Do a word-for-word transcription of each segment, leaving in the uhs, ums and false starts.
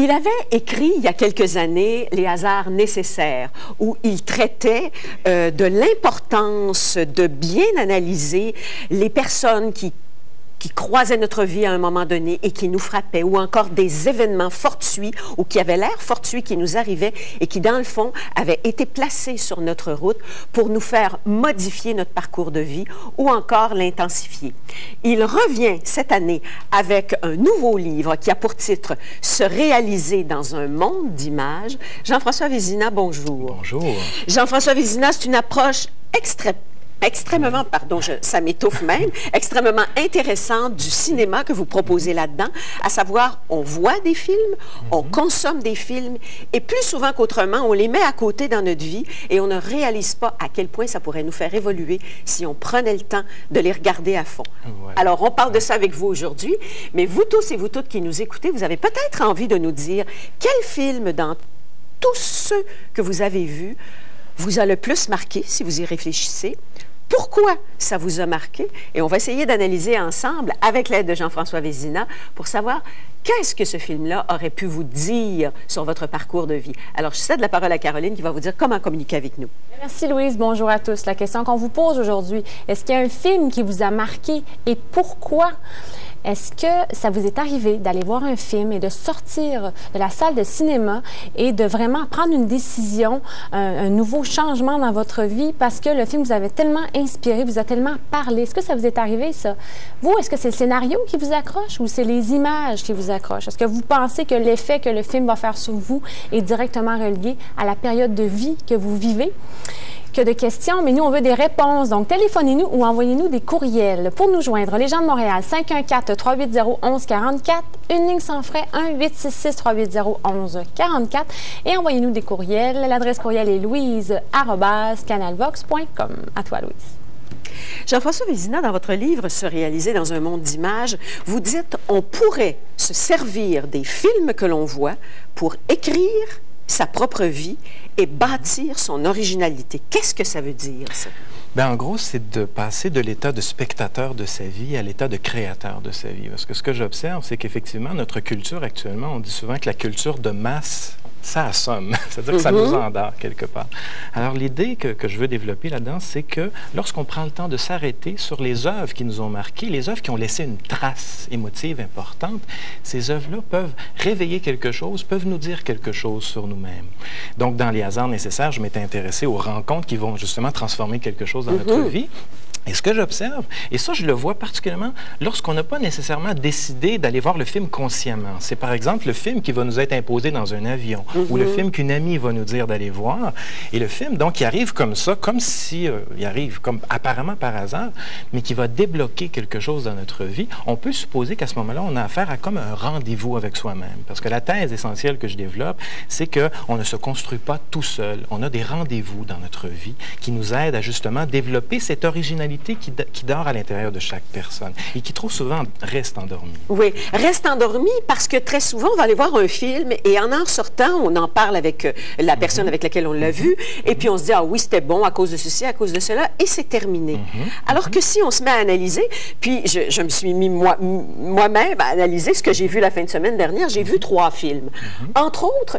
Il avait écrit il y a quelques années « Les hasards nécessaires » où il traitait euh, de l'importance de bien analyser les personnes qui qui croisaient notre vie à un moment donné et qui nous frappaient, ou encore des événements fortuits ou qui avaient l'air fortuits qui nous arrivaient et qui, dans le fond, avaient été placés sur notre route pour nous faire modifier notre parcours de vie ou encore l'intensifier. Il revient cette année avec un nouveau livre qui a pour titre « Se réaliser dans un monde d'images ». Jean-François Vézina, bonjour. Bonjour. Jean-François Vézina, c'est une approche extrêmement extrêmement, pardon, je, ça m'étouffe même, extrêmement intéressante du cinéma que vous proposez là-dedans, à savoir, on voit des films, mm-hmm. on consomme des films, et plus souvent qu'autrement, on les met à côté dans notre vie et on ne réalise pas à quel point ça pourrait nous faire évoluer si on prenait le temps de les regarder à fond. Ouais. Alors, on parle de ça avec vous aujourd'hui, mais vous tous et vous toutes qui nous écoutez, vous avez peut-être envie de nous dire quel film dans tous ceux que vous avez vus vous a le plus marqué, si vous y réfléchissez. Pourquoi ça vous a marqué? Et on va essayer d'analyser ensemble, avec l'aide de Jean-François Vézina, pour savoir qu'est-ce que ce film-là aurait pu vous dire sur votre parcours de vie. Alors, je cède la parole à Caroline qui va vous dire comment communiquer avec nous. Merci Louise, bonjour à tous. La question qu'on vous pose aujourd'hui, est-ce qu'il y a un film qui vous a marqué et pourquoi? Est-ce que ça vous est arrivé d'aller voir un film et de sortir de la salle de cinéma et de vraiment prendre une décision, un, un nouveau changement dans votre vie parce que le film vous avait tellement inspiré, vous a tellement parlé? Est-ce que ça vous est arrivé, ça? Vous, est-ce que c'est le scénario qui vous accroche ou c'est les images qui vous accrochent? Est-ce que vous pensez que l'effet que le film va faire sur vous est directement relié à la période de vie que vous vivez? Que de questions, mais nous, on veut des réponses. Donc, téléphonez-nous ou envoyez-nous des courriels. Pour nous joindre, les gens de Montréal, cinq un quatre, trois huit zéro, un un quatre quatre, une ligne sans frais, un huit six six, trois huit zéro, un un quatre quatre, et envoyez-nous des courriels. L'adresse courriel est louise arobase canalvox point com. À toi, Louise. Jean-François Vézina, dans votre livre « Se réaliser dans un monde d'images », vous dites « On pourrait se servir des films que l'on voit pour écrire sa propre vie et bâtir son originalité ». Qu'est-ce que ça veut dire, ça? Bien, en gros, c'est de passer de l'état de spectateur de sa vie à l'état de créateur de sa vie. Parce que ce que j'observe, c'est qu'effectivement, notre culture actuellement, on dit souvent que la culture de masse, ça assomme, c'est-à-dire que ça nous endort quelque part. Alors l'idée que, que je veux développer là-dedans, c'est que lorsqu'on prend le temps de s'arrêter sur les œuvres qui nous ont marqués, les œuvres qui ont laissé une trace émotive importante, ces œuvres-là peuvent réveiller quelque chose, peuvent nous dire quelque chose sur nous-mêmes. Donc dans Les hasards nécessaires, je m'étais intéressé aux rencontres qui vont justement transformer quelque chose dans mm-hmm. notre vie. Et ce que j'observe, et ça je le vois particulièrement lorsqu'on n'a pas nécessairement décidé d'aller voir le film consciemment. C'est par exemple le film qui va nous être imposé dans un avion, mm-hmm. ou le film qu'une amie va nous dire d'aller voir. Et le film, donc, il arrive comme ça, comme si, euh, il arrive comme apparemment par hasard, mais qui va débloquer quelque chose dans notre vie. On peut supposer qu'à ce moment-là, on a affaire à comme un rendez-vous avec soi-même. Parce que la thèse essentielle que je développe, c'est qu'on ne se construit pas tout seul. On a des rendez-vous dans notre vie qui nous aident à justement développer cette originalité Qui, qui dort à l'intérieur de chaque personne et qui trop souvent reste endormie. Oui, reste endormie parce que très souvent, on va aller voir un film et en en sortant, on en parle avec euh, la personne mm-hmm. avec laquelle on l'a vu mm-hmm. et puis on se dit, ah oui, c'était bon à cause de ceci, à cause de cela, et c'est terminé. Mm-hmm. Alors que si on se met à analyser, puis je, je me suis mis moi, moi-même à analyser ce que j'ai vu la fin de semaine dernière, j'ai vu trois films. Mm-hmm. Entre autres,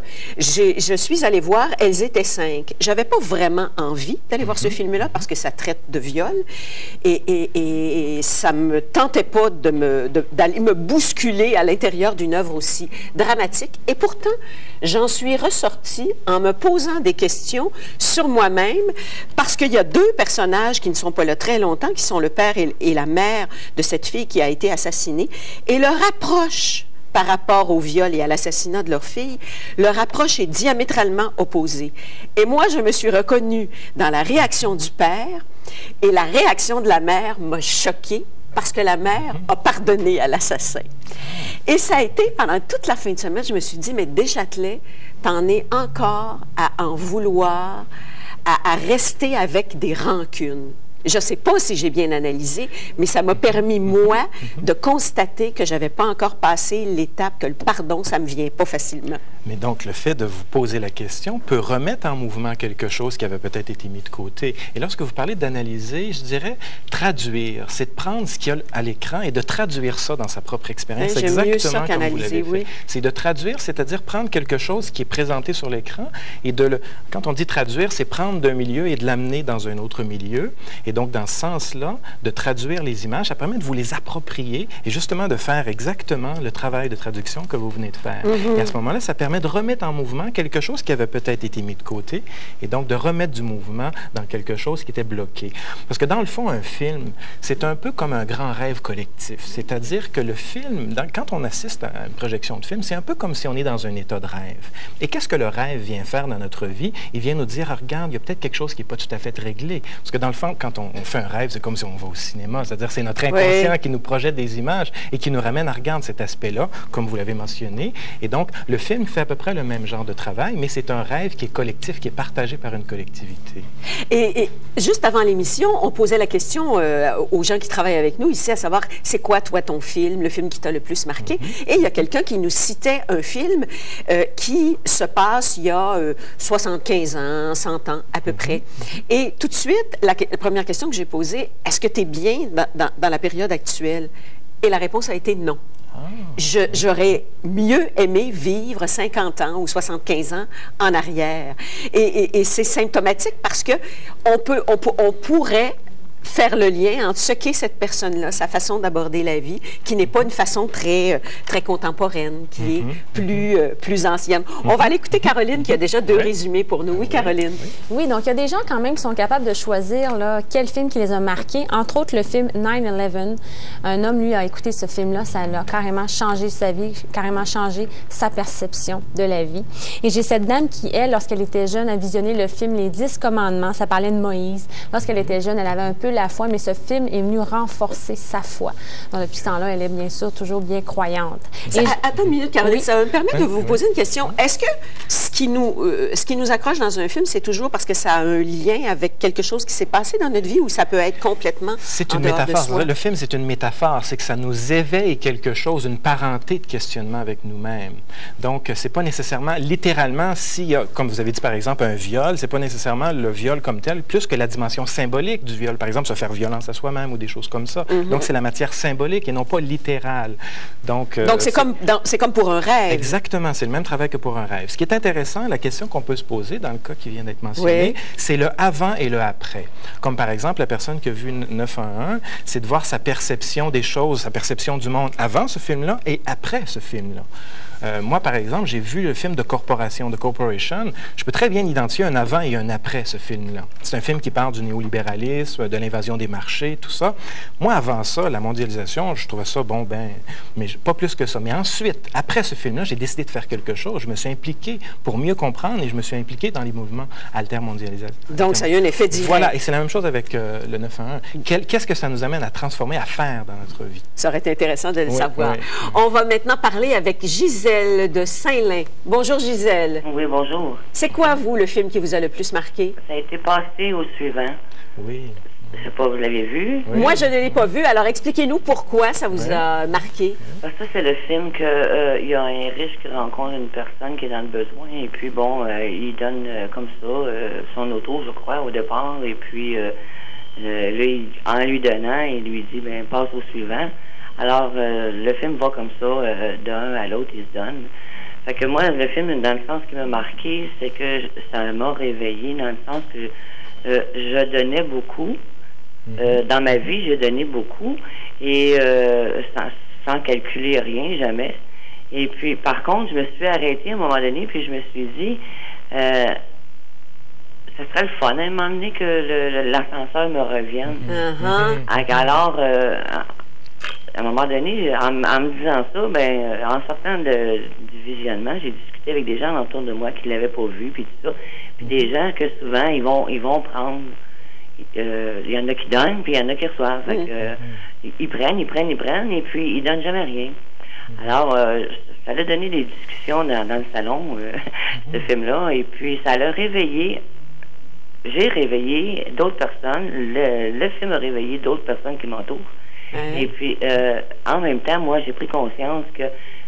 je suis allée voir Elles étaient cinq. J'avais pas vraiment envie d'aller mm-hmm. voir ce film-là parce que ça traite de viol. Et, et, et ça ne me tentait pas de me, de, d'aller me bousculer à l'intérieur d'une œuvre aussi dramatique. Et pourtant, j'en suis ressortie en me posant des questions sur moi-même parce qu'il y a deux personnages qui ne sont pas là très longtemps, qui sont le père et, et la mère de cette fille qui a été assassinée. Et leur approche par rapport au viol et à l'assassinat de leur fille, leur approche est diamétralement opposée. Et moi, je me suis reconnue dans la réaction du père et la réaction de la mère m'a choquée parce que la mère a pardonné à l'assassin. Et ça a été, pendant toute la fin de semaine, je me suis dit, mais Deschâtelet, t'en es encore à en vouloir, à, à rester avec des rancunes. je ne sais pas si j'ai bien analysé, mais ça m'a permis, moi, de constater que je n'avais pas encore passé l'étape que le pardon, ça ne me vient pas facilement. Mais donc, le fait de vous poser la question peut remettre en mouvement quelque chose qui avait peut-être été mis de côté. Et lorsque vous parlez d'analyser, je dirais traduire. C'est de prendre ce qu'il y a à l'écran et de traduire ça dans sa propre expérience. J'aime exactement mieux ça comme vous l'avez oui. fait. C'est de traduire, c'est-à-dire prendre quelque chose qui est présenté sur l'écran et de le... Quand on dit traduire, c'est prendre d'un milieu et de l'amener dans un autre milieu. Et donc, dans ce sens-là, de traduire les images, ça permet de vous les approprier et justement de faire exactement le travail de traduction que vous venez de faire. Mm-hmm. Et à ce moment-là, ça permet de remettre en mouvement quelque chose qui avait peut-être été mis de côté et donc de remettre du mouvement dans quelque chose qui était bloqué. Parce que dans le fond, un film, c'est un peu comme un grand rêve collectif. C'est-à-dire que le film, dans, quand on assiste à une projection de film, c'est un peu comme si on est dans un état de rêve. Et qu'est-ce que le rêve vient faire dans notre vie? Il vient nous dire, ah, regarde, il y a peut-être quelque chose qui n'est pas tout à fait réglé. Parce que dans le fond, quand on, on fait un rêve, c'est comme si on va au cinéma. C'est-à-dire c'est notre inconscient oui. qui nous projette des images et qui nous ramène à regarder cet aspect-là, comme vous l'avez mentionné. Et donc, le film fait à peu près le même genre de travail, mais c'est un rêve qui est collectif, qui est partagé par une collectivité. Et, et juste avant l'émission, on posait la question euh, aux gens qui travaillent avec nous ici, à savoir, c'est quoi, toi, ton film, le film qui t'a le plus marqué? Mm-hmm. Et il y a quelqu'un qui nous citait un film euh, qui se passe il y a euh, soixante-quinze ans, cent ans à peu mm-hmm. près. Et tout de suite, la, la première question que j'ai posée, est-ce que tu es bien dans, dans, dans la période actuelle? Et la réponse a été non. Je, j'aurais mieux aimé vivre cinquante ans ou soixante-quinze ans en arrière. Et, et, et c'est symptomatique parce que on peut, on, on pourrait faire le lien entre ce qu'est cette personne-là, sa façon d'aborder la vie, qui n'est pas une façon très, très contemporaine, qui mm-hmm. est plus, euh, plus ancienne. Mm-hmm. On va aller écouter Caroline qui a déjà deux oui. résumés pour nous. Oui, Caroline? Oui, donc il y a des gens quand même qui sont capables de choisir là, quel film qui les a marqués. Entre autres, le film nine eleven. Un homme, lui, a écouté ce film-là. Ça a carrément changé sa vie, carrément changé sa perception de la vie. Et j'ai cette dame qui, elle, lorsqu'elle était jeune, a visionné le film Les Dix Commandements. Ça parlait de Moïse. Lorsqu'elle était jeune, elle avait un peu la foi, mais ce film est venu renforcer sa foi. Donc, depuis ce temps-là, elle est bien sûr toujours bien croyante. Ça, Et attends une minute, Caroline, oui. ça va me permettre de vous poser une question. Est-ce que ce qui, nous, euh, ce qui nous accroche dans un film, c'est toujours parce que ça a un lien avec quelque chose qui s'est passé dans notre vie ou ça peut être complètement C'est une métaphore. Le film, c'est une métaphore. C'est que ça nous éveille quelque chose, une parenté de questionnement avec nous-mêmes. Donc, c'est pas nécessairement, littéralement, s'il y a, comme vous avez dit, par exemple, un viol, c'est pas nécessairement le viol comme tel, plus que la dimension symbolique du viol. Par exemple, se faire violence à soi-même ou des choses comme ça. Mm-hmm. Donc, c'est la matière symbolique et non pas littérale. Donc, euh, Donc c'est comme, comme pour un rêve. Exactement, c'est le même travail que pour un rêve. Ce qui est intéressant, la question qu'on peut se poser dans le cas qui vient d'être mentionné, oui. c'est le avant et le après. Comme par exemple, la personne qui a vu neuf un un, c'est de voir sa perception des choses, sa perception du monde avant ce film-là et après ce film-là. Euh, moi, par exemple, j'ai vu le film de Corporation, de Corporation. Je peux très bien identifier un avant et un après ce film-là. C'est un film qui parle du néolibéralisme, de l'invasion des marchés, tout ça. Moi, avant ça, la mondialisation, je trouvais ça, bon, ben, mais pas plus que ça. Mais ensuite, après ce film-là, j'ai décidé de faire quelque chose. Je me suis impliqué pour mieux comprendre et je me suis impliqué dans les mouvements altermondialisation. Donc, ça a eu un effet direct. Voilà, et c'est la même chose avec euh, le neuf un un. Qu'est-ce que ça nous amène à transformer, à faire dans notre vie? Ça aurait été intéressant de le oui, savoir. Oui. On va maintenant parler avec Gisèle de Saint-Lin. Bonjour, Gisèle. Oui, bonjour. C'est quoi, vous, le film qui vous a le plus marqué? Ça a été passé au suivant. Oui. Je ne sais pas, vous l'avez vu? Oui. Moi, je ne l'ai pas vu. Alors, expliquez-nous pourquoi ça vous oui. a marqué. Parce que ça, c'est le film qu'il euh, y a un riche qui rencontre une personne qui est dans le besoin. Et puis, bon, euh, il donne euh, comme ça euh, son auto, je crois, au départ. Et puis, euh, euh, là, il, en lui donnant, il lui dit, bien, passe au suivant. Alors, euh, le film va comme ça, euh, d'un à l'autre, il se donne. Fait que moi, le film, dans le sens qui m'a marqué, c'est que ça m'a réveillé, dans le sens que euh, je donnais beaucoup. Euh, dans ma vie, j'ai donné beaucoup, et euh, sans, sans calculer rien, jamais. Et puis, par contre, je me suis arrêtée à un moment donné, puis je me suis dit, euh, ça serait le fun, à un moment donné, que l'ascenseur me revienne. Uh-huh. Alors, euh, à un moment donné, en, en me disant ça, ben, en sortant de, du visionnement, j'ai discuté avec des gens autour de moi qui ne l'avaient pas vu, puis tout ça. Puis des gens que souvent, ils vont, ils vont prendre. Il euh, y en a qui donnent, puis il y en a qui reçoivent. Fait que, euh, ils, ils prennent, ils prennent, ils prennent, et puis ils donnent jamais rien. Alors, euh, ça a donné des discussions dans, dans le salon, euh, ce film-là, et puis ça l'a réveillé j'ai réveillé d'autres personnes. Le, le film a réveillé d'autres personnes qui m'entourent. Mmh. Et puis, euh, en même temps, moi, j'ai pris conscience que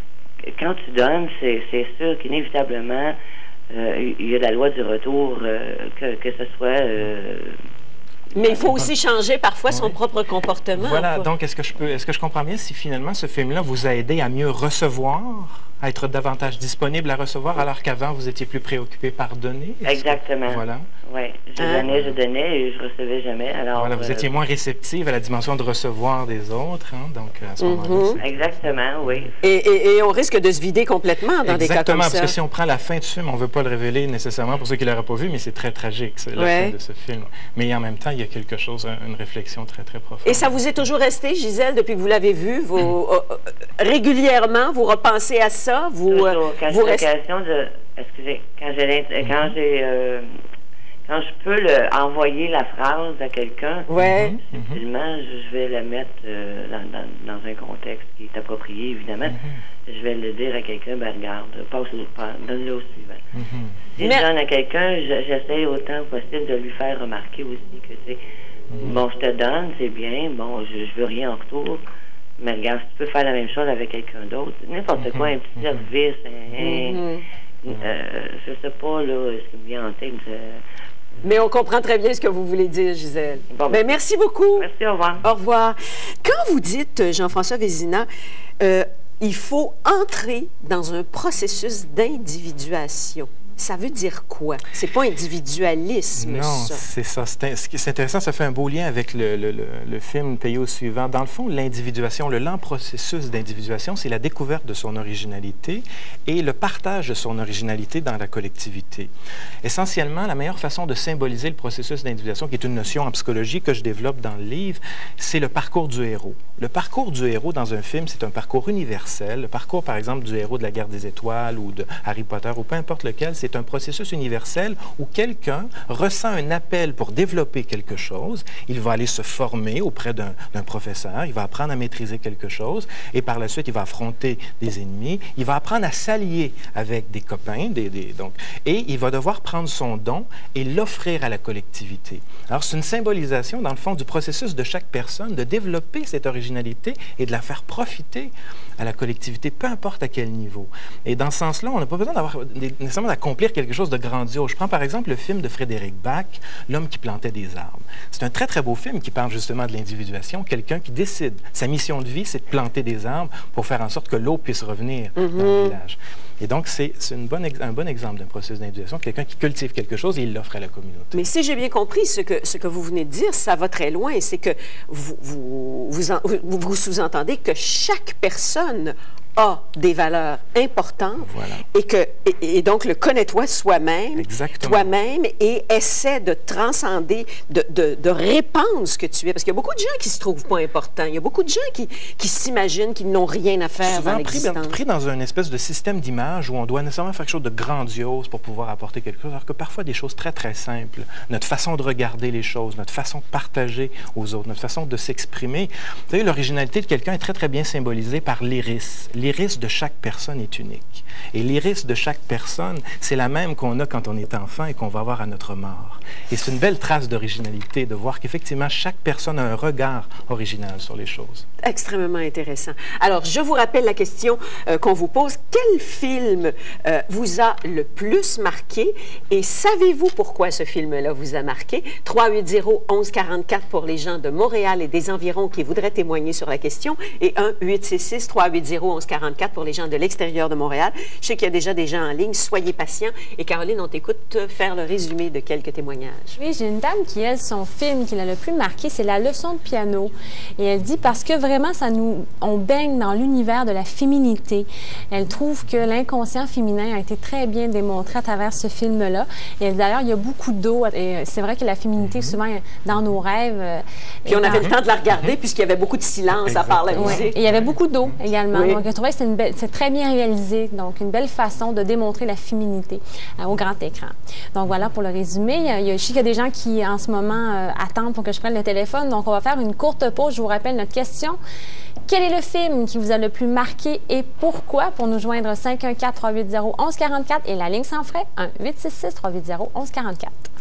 quand tu donnes, c'est sûr qu'inévitablement, euh, il y a la loi du retour, euh, que, que ce soit... Euh, Mais il faut aussi changer parfois son oui. propre comportement. Voilà, donc est-ce que je peux, est-ce que je comprends bien si finalement ce film-là vous a aidé à mieux recevoir, à être davantage disponible à recevoir, alors qu'avant vous étiez plus préoccupé par donner? Exactement. Que, voilà. Oui, je hein? donnais, je donnais et je recevais jamais. Alors, voilà, vous euh, étiez moins réceptive à la dimension de recevoir des autres, hein, donc à ce mm-hmm. moment-là. Exactement, oui. Et, et, et on risque de se vider complètement dans Exactement, des cas comme ça. Exactement, parce que si on prend la fin du film, on ne veut pas le révéler nécessairement pour ceux qui ne l'auraient pas vu, mais c'est très tragique, la ouais. fin de ce film. Mais en même temps, il y a quelque chose, une réflexion très, très profonde. Et ça vous est toujours resté, Gisèle, depuis que vous l'avez vu? Vous, euh, régulièrement, vous repensez à ça? Vous, toujours. Quand j'ai l'occasion de... Excusez, quand j'ai... Quand j'ai euh, Quand je peux le, envoyer la phrase à quelqu'un, ouais. subtilement, je vais la mettre euh, dans, dans, dans un contexte qui est approprié, évidemment. Mm-hmm. Je vais le dire à quelqu'un, ben regarde, passe au, donne-le au suivant. Mm-hmm. Si Mais... je donne à quelqu'un, j'essaie autant possible de lui faire remarquer aussi que, tu sais, mm-hmm. bon, je te donne, c'est bien, bon, je, je veux rien en retour, mais regarde, si tu peux faire la même chose avec quelqu'un d'autre, n'importe mm-hmm. quoi, un petit service, un, mm-hmm. euh, je sais pas, là, ce qui me vient en tête, euh, mais on comprend très bien ce que vous voulez dire, Gisèle. Bon, ben, merci beaucoup. Merci, au revoir. Au revoir. Quand vous dites, Jean-François Vézina, euh, il faut entrer dans un processus d'individuation, ça veut dire quoi? C'est pas individualisme, non, ça. Non, c'est ça. C'est intéressant, ça fait un beau lien avec le, le, le, le film Payé au suivant. Dans le fond, l'individuation, le lent processus d'individuation, c'est la découverte de son originalité et le partage de son originalité dans la collectivité. Essentiellement, la meilleure façon de symboliser le processus d'individuation, qui est une notion en psychologie que je développe dans le livre, c'est le parcours du héros. Le parcours du héros dans un film, c'est un parcours universel. Le parcours, par exemple, du héros de la Guerre des Étoiles ou de Harry Potter ou peu importe lequel, c'est un processus universel où quelqu'un ressent un appel pour développer quelque chose. Il va aller se former auprès d'un professeur, il va apprendre à maîtriser quelque chose et par la suite, il va affronter des ennemis, il va apprendre à s'allier avec des copains, des, des, donc, et il va devoir prendre son don et l'offrir à la collectivité. Alors, c'est une symbolisation, dans le fond, du processus de chaque personne de développer cette originalité et de la faire profiter à la collectivité, peu importe à quel niveau. Et dans ce sens-là, on n'a pas besoin d'avoir nécessairement d'accomplir quelque chose de grandiose. Je prends par exemple le film de Frédéric Bach, L'homme qui plantait des arbres. C'est un très, très beau film qui parle justement de l'individuation. Quelqu'un qui décide, sa mission de vie, c'est de planter des arbres pour faire en sorte que l'eau puisse revenir mm-hmm. dans le village. Et donc, c'est un bon exemple d'un processus d'individuation, quelqu'un qui cultive quelque chose et il l'offre à la communauté. Mais si j'ai bien compris, ce que, ce que vous venez de dire, ça va très loin, c'est que vous, vous, vous, vous, vous sous-entendez que chaque personne a des valeurs importantes voilà. et, que, et, et donc le connais-toi soi-même, toi-même, et essaie de transcender, de, de, de répandre ce que tu es. Parce qu'il y a beaucoup de gens qui se trouvent pas importants. Il y a beaucoup de gens qui, qui s'imaginent qu'ils n'ont rien à faire souvent dans l'existence. Pris, pris dans une espèce de système d'image où on doit nécessairement faire quelque chose de grandiose pour pouvoir apporter quelque chose, alors que parfois des choses très, très simples, notre façon de regarder les choses, notre façon de partager aux autres, notre façon de s'exprimer. Vous savez, l'originalité de quelqu'un est très, très bien symbolisée par l'iris. L'iris de chaque personne est unique. Et l'iris de chaque personne, c'est la même qu'on a quand on est enfant et qu'on va avoir à notre mort. Et c'est une belle trace d'originalité de voir qu'effectivement, chaque personne a un regard original sur les choses. Extrêmement intéressant. Alors, je vous rappelle la question euh, qu'on vous pose. Quel film euh, vous a le plus marqué et savez-vous pourquoi ce film-là vous a marqué? trois huit zéro, onze quarante-quatre pour les gens de Montréal et des environs qui voudraient témoigner sur la question et un huit six six, trois huit zéro, onze quarante-quatre pour les gens de l'extérieur de Montréal. Je sais qu'il y a déjà des gens en ligne. Soyez patients. Et Caroline, on t'écoute faire le résumé de quelques témoignages. Oui, j'ai une dame qui, elle, son film qui l'a le plus marqué, c'est La leçon de piano. Et elle dit parce que vraiment, ça nous, on baigne dans l'univers de la féminité. Elle trouve que l'inconscient féminin a été très bien démontré à travers ce film-là. Et d'ailleurs, il y a beaucoup d'eau. Et c'est vrai que la féminité, souvent, dans nos rêves... Puis on dans... avait le temps de la regarder puisqu'il y avait beaucoup de silence Exactement. À part la musique. Oui. Et il y avait beaucoup d'eau également. Oui. Donc, je trouvais que c'est une belle... c'est très bien réalisé. Donc, une belle façon de démontrer la féminité euh, au grand écran. Donc, voilà pour le résumé. Il y a, il y a, je sais qu'il y a des gens qui, en ce moment, euh, attendent pour que je prenne le téléphone. Donc, on va faire une courte pause. Je vous rappelle notre question. Quel est le film qui vous a le plus marqué et pourquoi? Pour nous joindre cinq un quatre, trois huit zéro, onze quarante-quatre et la ligne sans frais, un huit six six, trois huit zéro, onze quarante-quatre.